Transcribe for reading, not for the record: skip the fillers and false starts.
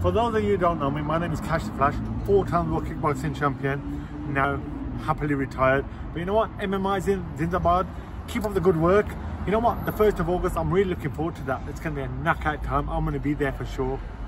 For those of you who don't know me, my name is Kash the Flash, 4-time world kickboxing champion, now happily retired. But you know what, MMI's in Zindabad, keep up the good work. You know what, the 1st of August, I'm really looking forward to that. It's going to be a knockout time. I'm going to be there for sure.